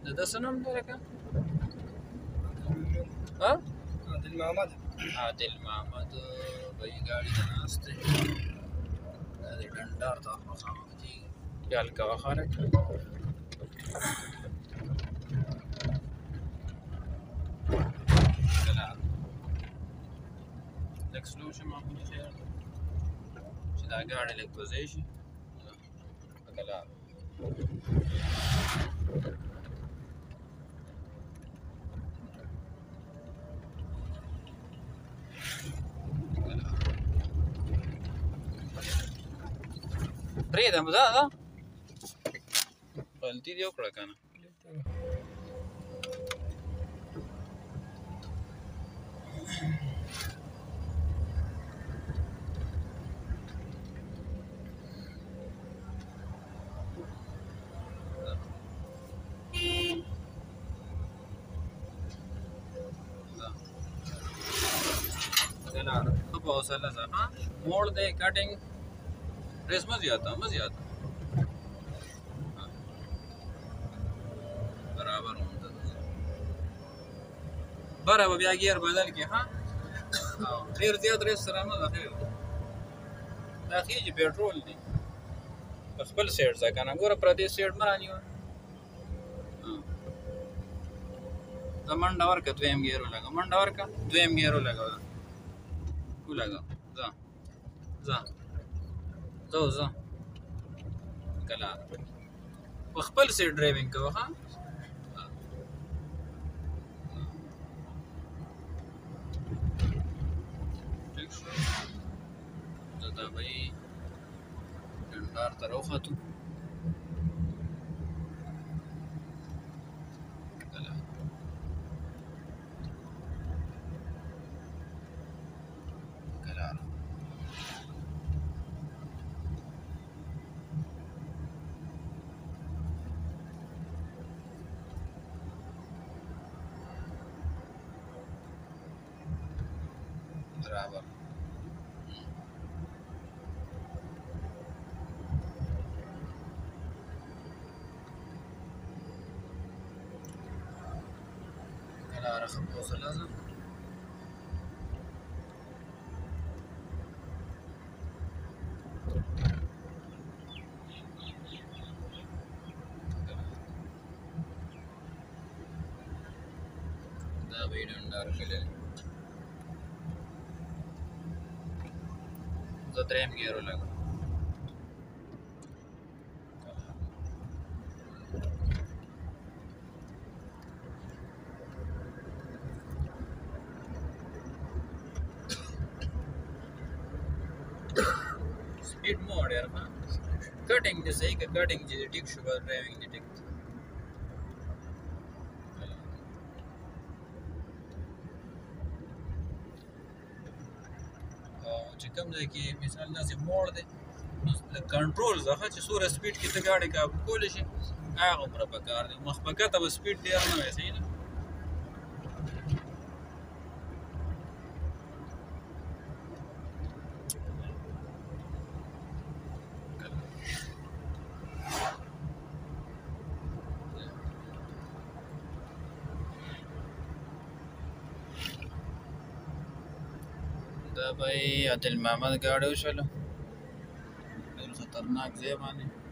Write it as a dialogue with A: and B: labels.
A: ده څه نوم دی لکه ها
B: عادل محمد
A: عادل محمد بهي ګاډي ته ناست دی دا د ډنډار ته مخامخ کېږي خیال کوه خلک لږ سلو شه معمولي خیر دی چې دا ګاډی لږ په ځای شي لکه لار پرېږدم دا غلطي دې وکړه که نه ښه په حوصله ځه ها موړ دی کټینګ ریس مه زیاته برابر همده بره به بیا ګیر بدل کړي ها ډېر زیات ریس سره نه ده خیر دا خیجي پېټرول دی په خپل سایډ ځه که نه ګوره پردې سایډ مه رانیوه ته منډه ورکړه دویم ګیر ولګه منډه ورکړه دویم ګیر ولګه ولګه ځه کله په خپل سایډ ډرایوینګ کوه ښه ټیک شو زه دا به یې ډنډار ته راوختو برابر کله رخم حوصله ځه دا به یې ډنډار کلی زه دریم ګیر ولګوم سپیډ مو ډېر ښه کټینګ دې صحیح که کټینګ چې ټیک شو بس ډرایوینګ دې ټیک چې کوم ځای کې مثال داسې موړ دی نو کنټرول ځه چې څومره سپیډ کې ته ګاډي کابو کولی شي هغومره پکار دی مخ په کته به سپیډ ډېر نه وي صحیح ده دا به یې عادل محمد ګاډی وشوله ډېر خطرناک ځای باندې